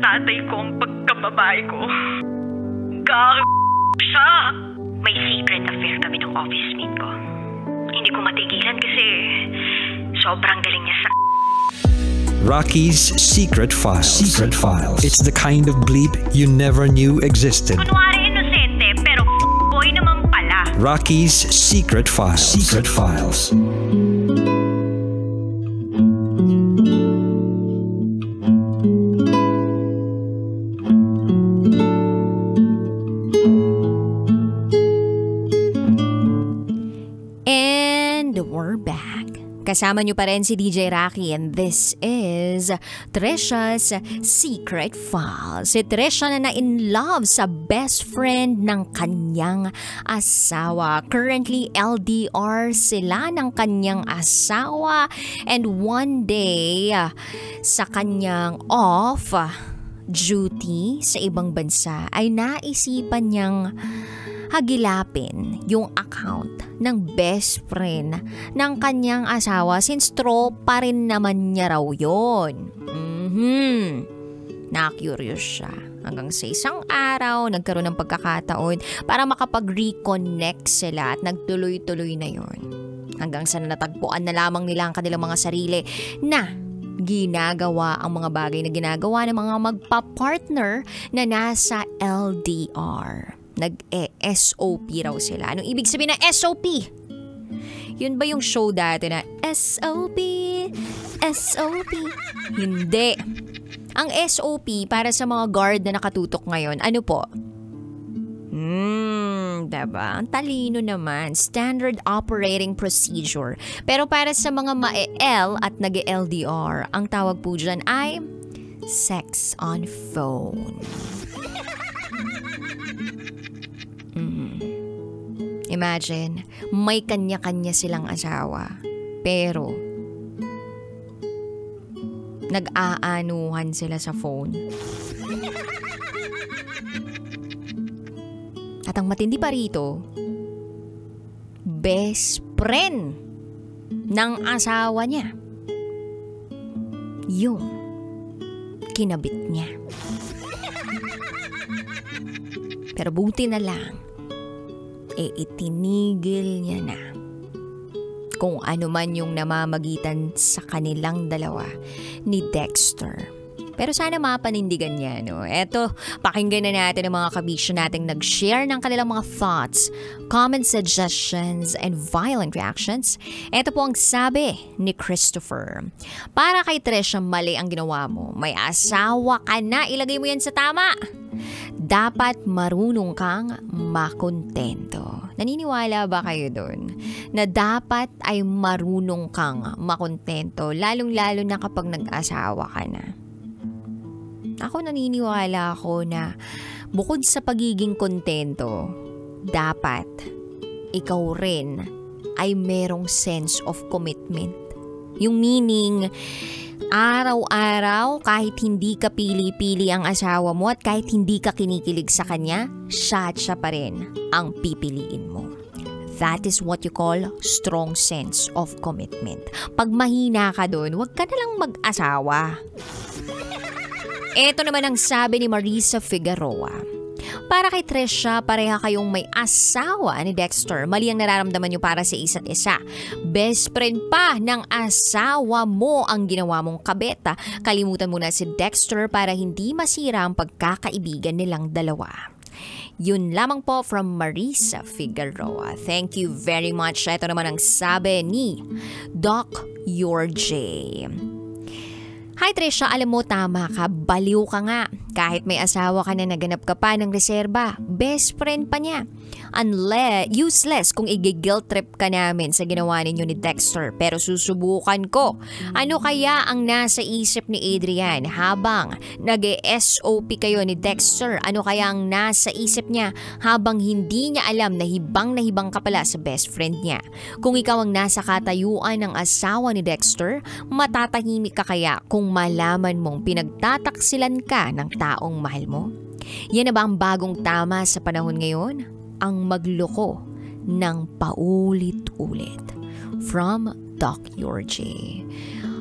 tatay ko ang pagkababae ko. Siya. May secret affair kami ng office mate ko. Hindi ko matigilan kasi sobrang galing niya sa... Rocky's Secret Files. Secret Files. It's the kind of bleep you never knew existed. Kunwari inosente pero boy naman pala. Rocky's Secret Files. Secret Files. Kasama nyo pa rin si DJ Rocky and this is Tresha's Secret Files. Si Tresha na in love sa best friend ng kanyang asawa. Currently, LDR sila ng kanyang asawa and one day sa kanyang off duty sa ibang bansa ay naisipan niyang hagilapin yung account ng best friend ng kanyang asawa since tropa rin naman niya raw yun. Na-curious siya. Hanggang sa isang araw, nagkaroon ng pagkakataon para makapag-reconnect sila at nagtuloy-tuloy na yun. Hanggang sa natagpuan na lamang nila ang kanilang mga sarili na ginagawa ang mga bagay na ginagawa ng mga magpa-partner na nasa LDR. Nag-SOP raw sila. Anong ibig sabihin na SOP? Yun ba yung show dati na SOP? SOP? Hindi. Ang SOP para sa mga guard na nakatutok ngayon, ano po? Diba? Ang talino naman. Standard Operating Procedure. Pero para sa mga ma-L at nag-LDR, ang tawag po dyan ay sex on phone. Imagine, may kanya-kanya silang asawa. Pero, nag-aanuhan sila sa phone. At ang matindi pa rito, best friend ng asawa niya. Yung kinabit niya. Pero buti na lang, itinigil niya na kung ano man yung namamagitan sa kanilang dalawa ni Dexter. Pero sana mapanindigan niya, no? Eto, pakinggan na natin ang mga kabisyo nating nag-share ng kanilang mga thoughts, comment suggestions, and violent reactions. Eto po ang sabi ni Christopher. Para kay Tresha, mali ang ginawa mo. May asawa ka na, ilagay mo yan sa tama. Dapat marunong kang makontento. Naniniwala ba kayo doon? Na dapat ay marunong kang makontento, lalong-lalo na kapag nag-asawa ka na. Ako naniniwala ako na bukod sa pagiging kontento, dapat ikaw rin ay merong sense of commitment. Yung meaning, araw-araw kahit hindi ka pili-pili ang asawa mo at kahit hindi ka kinikilig sa kanya, siya at siya pa rin ang pipiliin mo. That is what you call strong sense of commitment. Pag mahina ka doon, huwag ka na lang mag-asawa. Ito naman ang sabi ni Marisa Figueroa. Para kay Tresha, pareha kayong may asawa ni Dexter. Mali ang nararamdaman nyo para sa isa't isa. Best friend pa ng asawa mo ang ginawa mong kabeta. Kalimutan mo na si Dexter para hindi masira ang pagkakaibigan nilang dalawa. Yun lamang po from Marisa Figueroa. Thank you very much. Ito naman ang sabi ni Doc Yorje. Hi Tresha, alam mo tama ka, baliw ka nga. Kahit may asawa ka na naganap ka pa ng reserba, best friend pa niya. Useless kung i-guilt trip ka namin sa ginawa ninyo ni Dexter. Pero susubukan ko. Ano kaya ang nasa isip ni Adrian habang nag-SOP kayo ni Dexter? Ano kaya ang nasa isip niya habang hindi niya alam na hibang ka pala sa best friend niya? Kung ikaw ang nasa katayuan ng asawa ni Dexter, matatahimik ka kaya kung malaman mong pinagtataksilan ka ng taong mahal mo? Yan na ba ang bagong tama sa panahon ngayon? Ang magloko ng paulit-ulit. From Doc Yorje.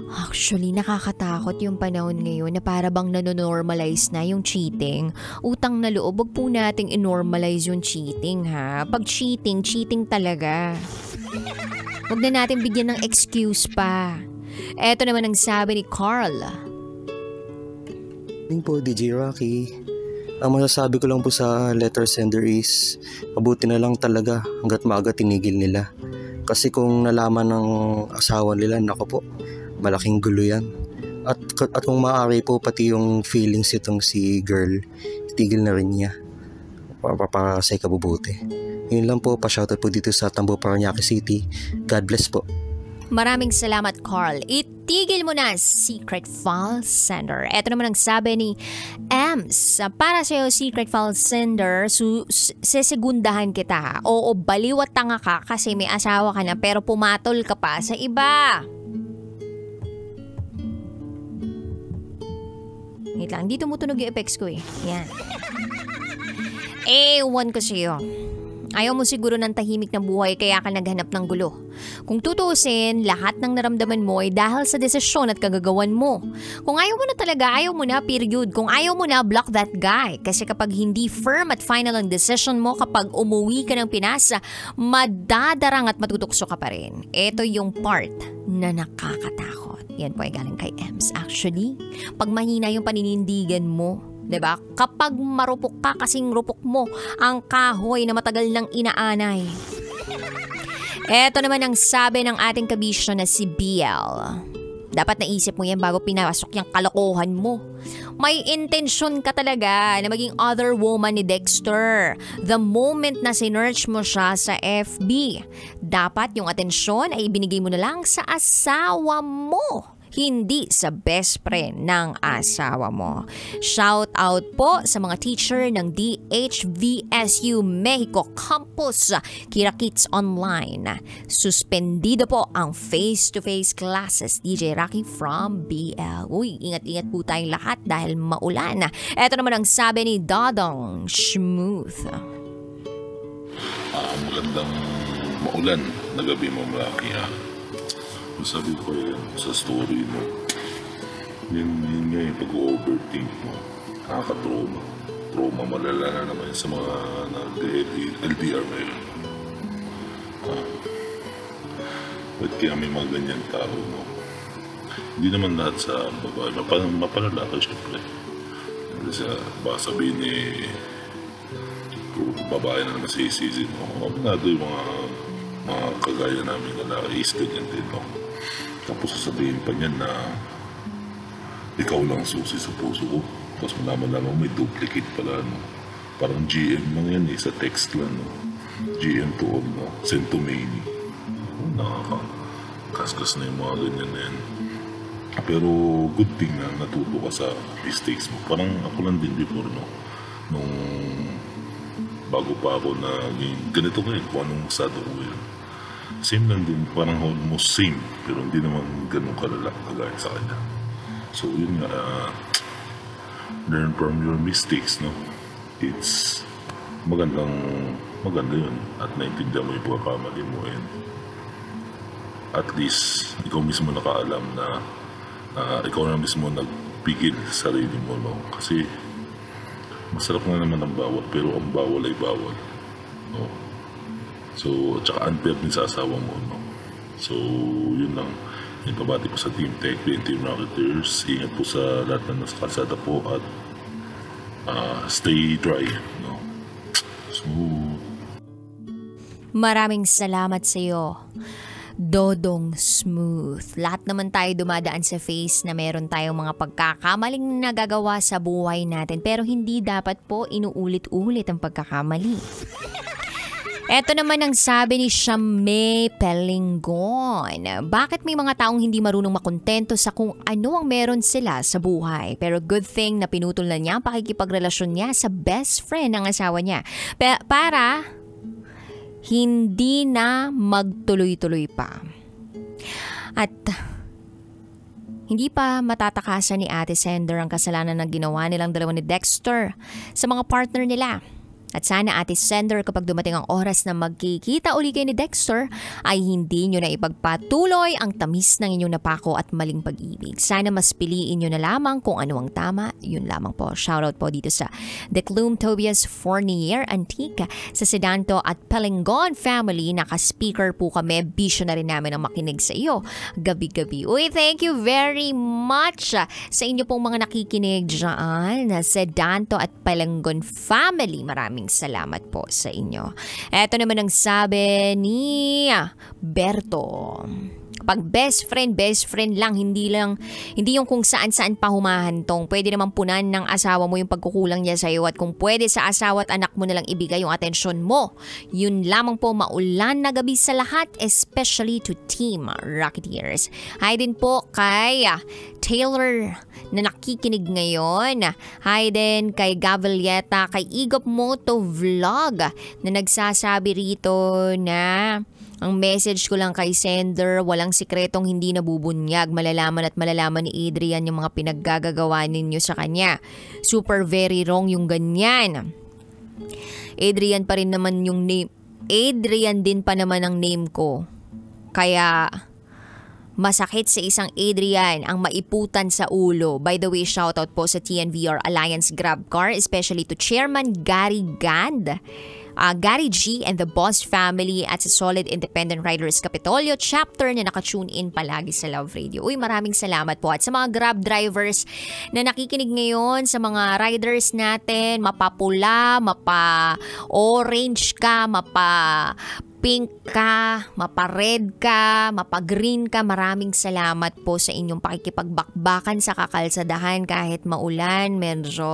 Actually, nakakatakot yung panahon ngayon na para bang nanonormalize na yung cheating. Utang na loob, wag po nating inormalize yung cheating ha. Pag cheating, cheating talaga. Wag na natin bigyan ng excuse pa. Eto naman ang sabi ni Carl. Hindi po, DJ Rocky. Ang masasabi ko lang po sa letter sender is mabuti na lang talaga hanggat maaga tinigil nila. Kasi kung nalaman ng asawa nila, nako po, malaking gulo yan. At kung maaari po pati yung feelings itong si girl, itigil na rin niya para sa ikabubuti. Yun lang po, pa-shoutout po dito sa Tambo, Parañaque City. God bless po. Maraming salamat, Carl. Itigil mo na, Secret File Sender. Ito naman ang sabi ni Ems. Para sa'yo, Secret File Sender, sesegundahan kita. Oo, baliw at tanga ka kasi may asawa ka na pero pumatol ka pa sa iba. Wait lang, dito mo tunog yung effects ko eh. Yan. Ewan ko sa'yo. Ayaw mo siguro ng tahimik na buhay kaya ka naghanap ng gulo. Kung tutuusin, lahat ng naramdaman mo ay dahil sa desisyon at kagagawan mo. Kung ayaw mo na talaga, ayaw mo na, period. Kung ayaw mo na, block that guy. Kasi kapag hindi firm at final ang decision mo, kapag umuwi ka ng Pinas, madadarang at matutukso ka pa rin. Ito yung part na nakakatakot. Yan po ay galing kay Ems. Actually, pag mahina yung paninindigan mo, 'di ba? Kapag marupok ka kasing rupok mo ang kahoy na matagal nang inaanay. Eto naman ang sabi ng ating kabisyo na si BL. Dapat naisip mo yan bago pinasok yung kalokohan mo. May intensyon ka talaga na maging other woman ni Dexter. The moment na sinearch mo siya sa FB, dapat yung atensyon ay ibinigay mo na lang sa asawa mo. Hindi sa best friend ng asawa mo. Shout out po sa mga teacher ng DHVSU Mexico Campus, Kira Kids Online. Suspendido po ang face-to-face classes. DJ Rocky from BL. Uy, ingat-ingat po tayong lahat dahil maulan. Ito naman ang sabi ni Dodong Smooth. Magandang maulan na gabi mo, Rocky, ha? Sabi ko yan sa story mo, yun nga yung pag-overthink mo, nakaka-trauma. Trauma malala na naman sa mga LDR ngayon. Ba't kaya may mga ganyan tao, no? Hindi naman lahat sa babae, mapalala ka syempre. Kasi baka sabihin babae na naman sisisi mo. Mabinado yung mga kagaya namin na lalaki is ganyan din, no? Tapos sasabihin pa niyan na ikaw lang susi sa puso ko. Tapos malaman may duplicate pala, no? Parang GM lang yan sa text lang, no? GM to all, no? Send to many. Nakakaskas na yung mga ganyan na yan. Pero good thing na natuto ka sa mistakes mo. Parang ako lang din before, no? Nung bago pa ako na ganito ngayon, kung anong estado ko yun. Same lang din, parang almost same, pero hindi naman ganun kalala kagaya sa kanya. So yun nga, learn from your mistakes, no? It's maganda yun at naintindihan mo yung pagkakamali mo, and at least ikaw mismo nakaalam na ikaw na mismo nagpigil sa sarili mo, no? Kasi masarap nga naman ang bawal, pero ang bawal ay bawal, no? So, tsaka unfair din sa asawa mo, no? So, yun lang. Yung pabati po sa Team Tech and Team Rocketers. Ingat po sa lahat na nasa kalsada po at stay dry, no? So, maraming salamat sa iyo, Dodong Smooth. Lahat naman tayo dumadaan sa phase na meron tayong mga pagkakamaling nagagawa sa buhay natin, pero hindi dapat po inuulit-ulit ang pagkakamali. Eto naman ang sabi ni Shame Pelingon. Bakit may mga taong hindi marunong makontento sa kung ano ang meron sila sa buhay? Pero good thing na pinutol na niya ang pakikipagrelasyon niya sa best friend ng asawa niya. Para hindi na magtuloy-tuloy pa. At hindi pa matatakasan ni Ate Sender ang kasalanan na ginawa nilang dalawa ni Dexter sa mga partner nila. At sana Ate Sender, kapag dumating ang oras na magkikita uli kayo ni Dexter, ay hindi nyo na ipagpatuloy ang tamis ng inyong napako at maling pag-ibig. Sana mas piliin nyo na lamang kung ano ang tama, yun lamang po. Shoutout po dito sa Declum Tobias Fournier Antique, sa Sedanto at Pelengon family. Naka-speaker po kami. Bisyo na rin namin ang makinig sa iyo gabi-gabi. Uy, thank you very much sa inyo pong mga nakikinig dyan. Sedanto at Pelengon family. Maraming salamat po sa inyo. Eto naman ang sabi ni Berto. Pag best friend lang, hindi yung kung saan-saan pa humahantong. Pwede naman punan ng asawa mo yung pagkukulang niya sa iyo, at kung pwede sa asawa at anak mo na lang ibigay yung atensyon mo. Yun lamang po, maulan na gabi sa lahat, especially to Team Rocketeers. Hi din po kay Taylor na nakikinig ngayon. Hi din kay Gavalieta, kay Igop Moto Vlog na nagsasabi rito na ang message ko lang kay Sender, walang sikretong hindi nabubunyag. Malalaman at malalaman ni Adrian yung mga pinaggagawa ninyo sa kanya. Super very wrong yung ganyan. Adrian pa rin naman yung name. Adrian din pa naman ang name ko. Kaya masakit sa isang Adrian ang maiputan sa ulo. By the way, shoutout po sa TNVR Alliance Grab Car, especially to Chairman Gary Gand, Gary G and the Boss family, at sa Solid Independent Riders Capitolio chapter na nakatune in palagi sa Love Radio. Uy, maraming salamat po. At sa mga Grab drivers na nakikinig ngayon, sa mga riders natin, mapapula, mapa-orange ka, mapa-pink ka, mapa-red ka, mapa-green ka, maraming salamat po sa inyong pakikipagbakbakan sa kakalsadahan kahit maulan, medyo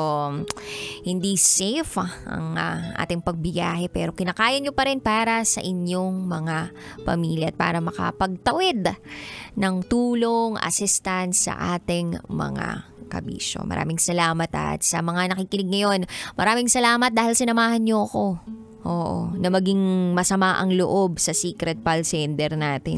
hindi safe ang ating pagbiyahe, pero kinakaya nyo pa rin para sa inyong mga pamilya at para makapagtawid ng tulong, assistance sa ating mga kabisyo. Maraming salamat, at sa mga nakikinig ngayon, maraming salamat dahil sinamahan nyo ako. Oo, na maging masama ang loob sa secret pal sender natin.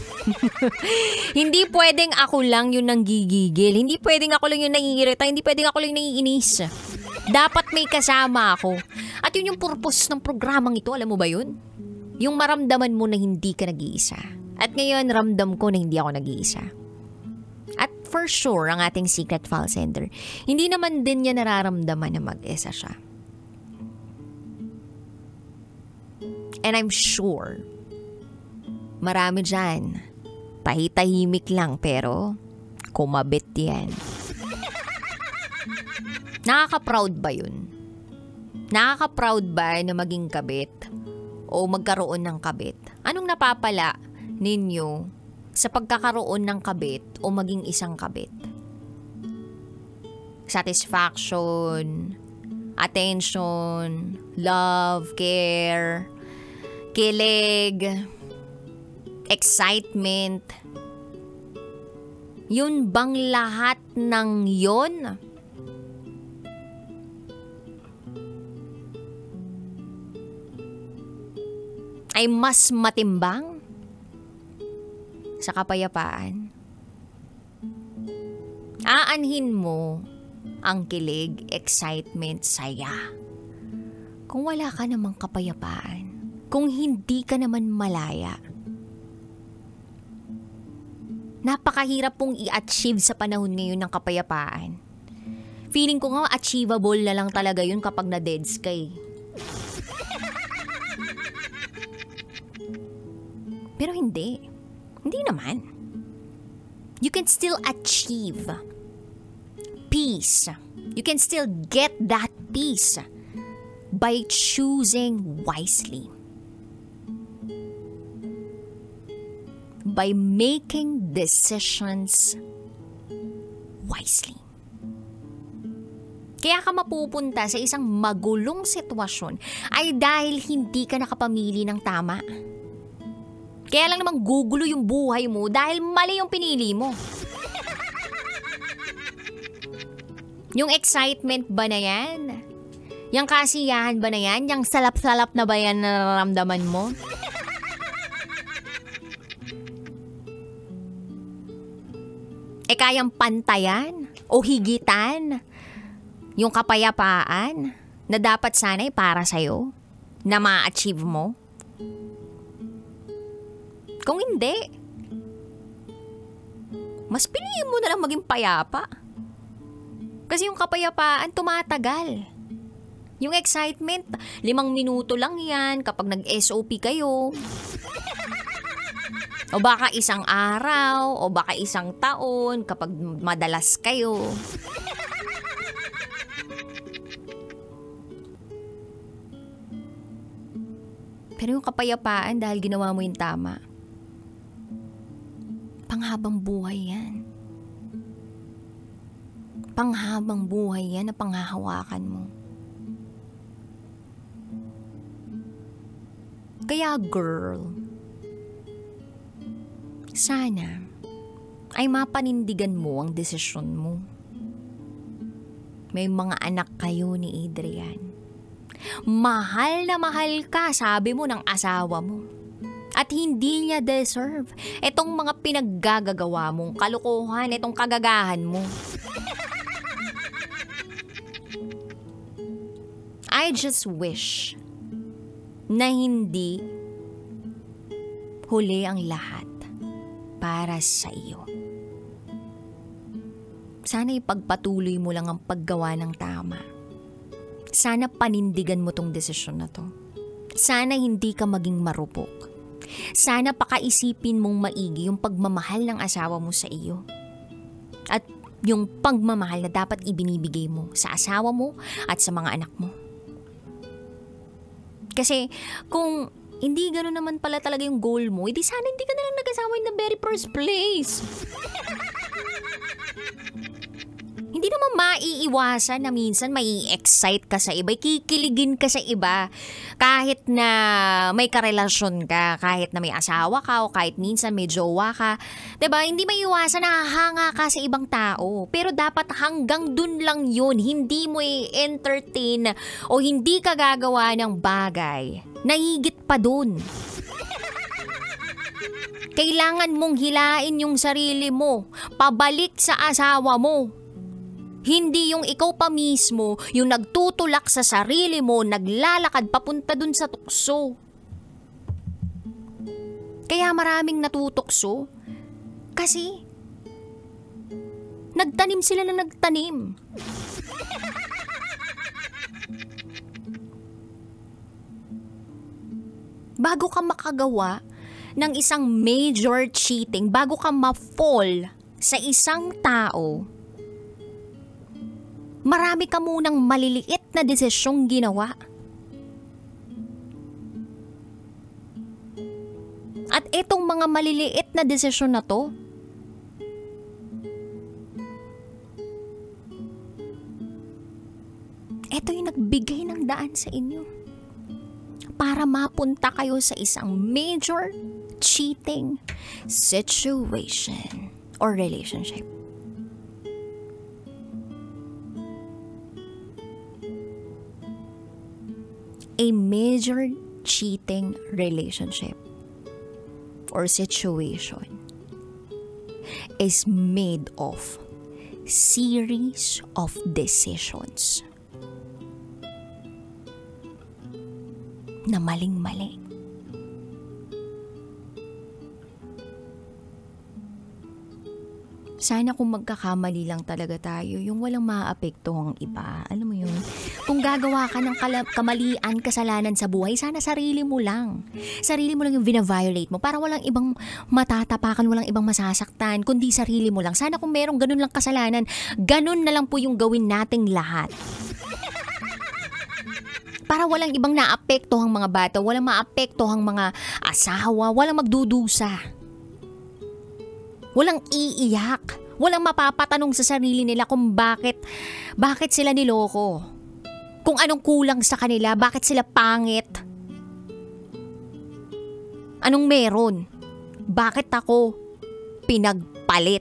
Hindi pwedeng ako lang yung nanggigigil. Hindi pwedeng ako lang yung nangiirita. Hindi pwedeng ako lang yung nangiinis. Dapat may kasama ako. At yun yung purpose ng programang ito. Alam mo ba yun? Yung maramdaman mo na hindi ka nag-iisa. At ngayon, ramdam ko na hindi ako nag-iisa. At for sure, ang ating secret file sender, hindi naman din niya nararamdaman na mag-isa siya. And I'm sure, marami dyan, tahitahimik lang pero kumabit yan. Nakaka-proud ba yun? Nakaka-proud ba na maging kabit o magkaroon ng kabit? Anong napapala ninyo sa pagkakaroon ng kabit o maging isang kabit? Satisfaction, attention, love, care, kilig, excitement. Yun bang lahat ng yun? Ay mas matimbang sa kapayapaan? Aanhin mo ang kilig, excitement, saya kung wala ka namang kapayapaan, kung hindi ka naman malaya. Napakahirap pong i-achieve sa panahon ngayon ng kapayapaan. Feeling ko nga achievable na lang talaga yun kapag na-deads ka eh. Pero hindi. Hindi naman. You can still achieve peace. You can still get that peace by choosing wisely. By making decisions wisely. Kaya ka mapupunta sa isang magulong sitwasyon ay dahil hindi ka nakapamili ng tama. Kaya lang namang gugulo yung buhay mo dahil mali yung pinili mo. Yung excitement ba na yan? Yung kasiyahan ba na yan? Yung salap-salap na ba yan na nararamdaman mo? Kayang pantayan o higitan yung kapayapaan na dapat sana'y para sa'yo? Na ma-achieve mo? Kung hindi, mas piliin mo na lang maging payapa. Kasi yung kapayapaan tumatagal. Yung excitement, 5 minuto lang yan kapag nag-SOP kayo. O baka 1 araw, o baka 1 taon kapag madalas kayo. Pero yung kapayapaan dahil ginawa mo yung tama, panghabang buhay yan. Panghabang buhay yan na panghahawakan mo. Kaya girl, sana ay mapanindigan mo ang desisyon mo. May mga anak kayo ni Adrian. Mahal na mahal ka, sabi mo, ng asawa mo. At hindi niya deserve itong mga pinaggagawa mong kalokohan, itong kagagahan mo. I just wish na hindi huli ang lahat para sa iyo. Sana ipagpatuloy mo lang ang paggawa ng tama. Sana panindigan mo tong desisyon na to. Sana hindi ka maging marupok. Sana pakaisipin mong maigi yung pagmamahal ng asawa mo sa iyo. At yung pagmamahal na dapat ibinibigay mo sa asawa mo at sa mga anak mo. Kasi kung hindi gano'n naman pala talaga yung goal mo, edi sana hindi ka na lang nag-asawa in the very first place. Hindi naman maiiwasan na minsan mai-excite ka sa iba, kikiligin ka sa iba. Kahit na may karelasyon ka, kahit na may asawa ka, o kahit minsan may jowa ka. Diba? Hindi maiiwasan na hanga ka sa ibang tao. Pero dapat hanggang dun lang yun. Hindi mo i-entertain o hindi ka gagawa ng bagay na higit pa dun. Kailangan mong hilain yung sarili mo, pabalik sa asawa mo. Hindi yung ikaw pa mismo, yung nagtutulak sa sarili mo, naglalakad papunta dun sa tukso. Kaya maraming natutukso. Kasi, nagtanim sila na nagtanim. Bago ka makagawa ng isang major cheating, bago ka ma-fall sa isang tao, marami ka munang maliliit na desisyong ginawa. At itong mga maliliit na desisyon na to, ito yung nagbigay ng daan sa inyo para mapunta kayo sa isang major cheating situation or relationship. A major cheating relationship or situation is made of series of decisions na maling-mali. Sana kung magkakamali lang talaga tayo, yung walang maaapektuhang iba. Alam mo yun? Kung gagawa ka ng kamalian, kasalanan sa buhay, sana sarili mo lang. Sarili mo lang yung vina-violate mo para walang ibang matatapakan, walang ibang masasaktan, kundi sarili mo lang. Sana kung merong ganun lang kasalanan, ganun na lang po yung gawin nating lahat. Para walang ibang naapektuhang mga bata, walang maapektuhang mga asawa, walang magdudusa. Walang iiyak. Walang mapapatanong sa sarili nila kung bakit sila niloko. Kung anong kulang sa kanila, bakit sila pangit. Anong meron? Bakit ako pinagpalit?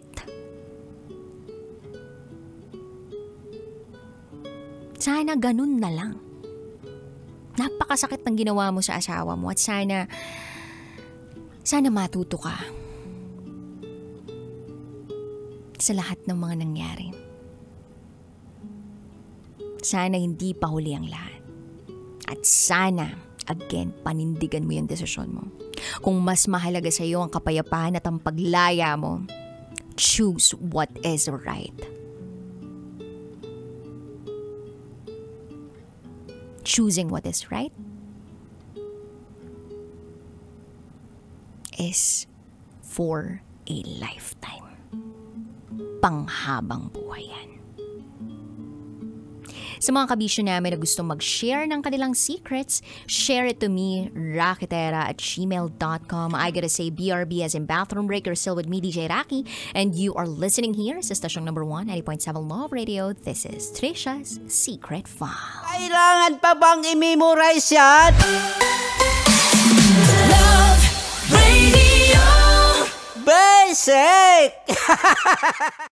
Sana ganun na lang. Napakasakit ng ginawa mo sa asawa mo at sana matuto ka sa lahat ng mga nangyari. Sana hindi pa huli ang lahat. At sana, again, panindigan mo yung desisyon mo. Kung mas mahalaga sa iyo ang kapayapaan at ang paglaya mo, choose what is right. Choosing what is right is for a lifetime. Panghabang buhay yan. Sa mga kabisyo namin na gusto mag-share ng kanilang secrets, share it to me, rakitera@gmail.com. I gotta say BRB as in bathroom break. You're still with me, DJ Raki, and you are listening here sa stasyong number 1, 90.7 Love Radio. This is Trisha's Secret File. Kailangan pa bang i-memorize yan? Love Radio Basic!